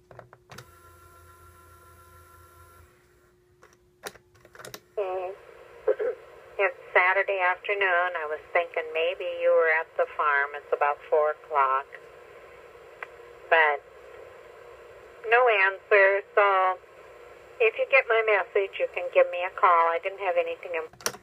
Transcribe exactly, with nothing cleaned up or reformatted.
Mm. It's Saturday afternoon. I was thinking maybe you were at the farm. It's about four o'clock. But no answer, so if you get my message, you can give me a call. I didn't have anything important.